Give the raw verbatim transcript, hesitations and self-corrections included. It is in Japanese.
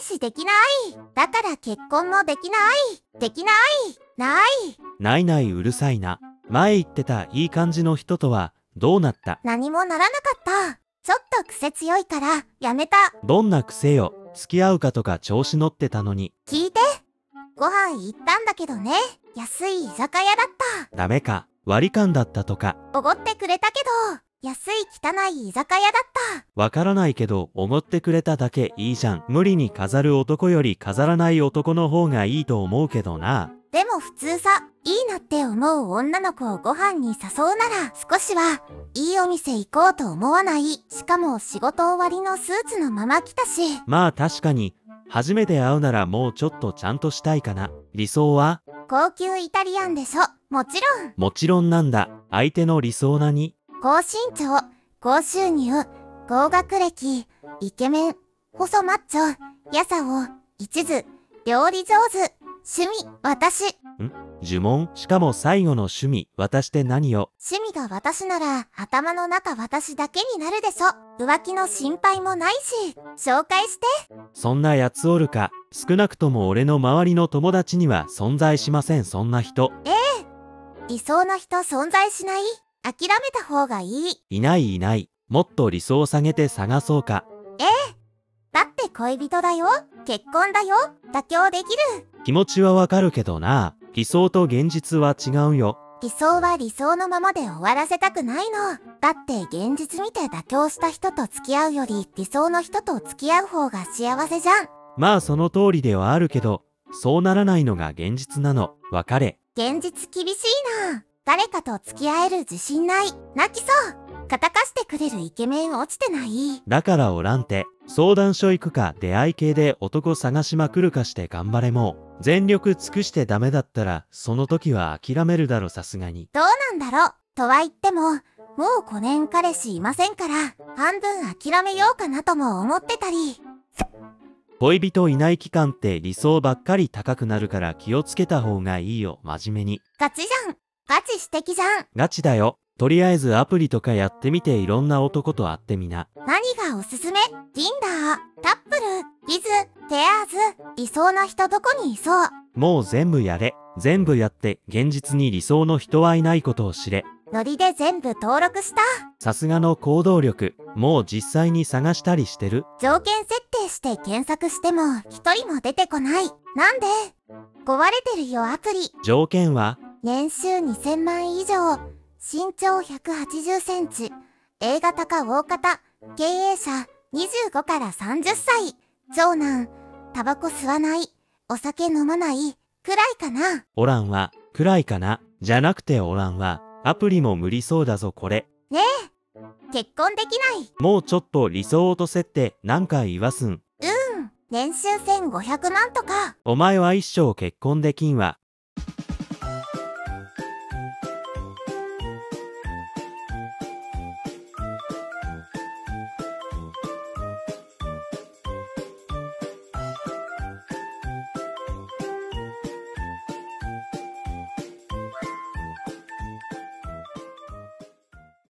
しできない。だから結婚もできない。できない。ない。 ないないうるさいな。前言ってたいい感じの人とはどうなった？ 何もならなかった。ちょっと癖強いからやめた。 どんな癖よ。付き合うかとか調子乗ってたのに。 聞いて。ご飯行ったんだけどね。安い居酒屋だった。 ダメか。割り勘だったとか。 おごってくれたけど、安い汚い居酒屋だった。 わからないけど、おごってくれただけいいじゃん。無理に飾る男より飾らない男の方がいいと思うけどな。 でも普通さ、いいなって思う女の子をご飯に誘うなら少しはいいお店行こうと思わない？しかも仕事終わりのスーツのまま来たし。 まあ確かに、初めて会うならもうちょっとちゃんとしたいかな。理想は？ 高級イタリアンでしょ。もちろん。 もちろんなんだ。相手の理想何？ 高身長、高収入、高学歴、イケメン、細マッチョ、やさお、一途、料理上手、趣味、私。 ん？呪文？しかも最後の趣味、私って何よ？ 趣味が私なら頭の中私だけになるでしょ。浮気の心配もないし、紹介して。 そんなやつおるか。少なくとも俺の周りの友達には存在しません、そんな人。 ええ。理想の人存在しない？諦めた方がいい。 いないいない。もっと理想を下げて探そうか。 ええ。だって恋人だよ。結婚だよ。妥協できる。 気持ちはわかるけどな。理想と現実は違うよ。 理想は理想のままで終わらせたくないの。だって現実見て妥協した人と付き合うより理想の人と付き合う方が幸せじゃん。 まあその通りではあるけど、そうならないのが現実なの。別れ。 現実厳しいな。誰かと付き合える自信ない。泣きそう。肩貸してくれるイケメン落ちてない？ だからおらんて。相談所行くか出会い系で男探しまくるかして頑張れ。もう全力尽くしてダメだったらその時は諦めるだろ、さすがに。 どうなんだろう。とは言ってももうごねん彼氏いませんから、半分諦めようかなとも思ってたり。 恋人いない期間って理想ばっかり高くなるから気をつけた方がいいよ、真面目に。 ガチじゃん。ガチ指摘じゃん。 ガチだよ。とりあえずアプリとかやってみていろんな男と会ってみな。 何がおすすめ？Tinder、タップル、Wiz、ペアーズ。理想の人どこにいそう？ もう全部やれ。全部やって現実に理想の人はいないことを知れ。 ノリで全部登録した。 さすがの行動力。もう実際に探したりしてる？ 条件設定して検索しても一人も出てこない。なんで？壊れてるよアプリ。 条件は？ 年収にせんまん以上、身長ひゃくはちじゅっセンチ、A 型か O 型、経営者にじゅうごからさんじゅっさい、長男、タバコ吸わない、お酒飲まない、くらいかな。 おらんは、くらいかな。じゃなくておらんは、アプリも無理そうだぞこれ。 ねえ、結婚できない。 もうちょっと理想と設定なんか言わすん。 うん、年収せんごひゃくまんとか。 お前は一生結婚できんわ。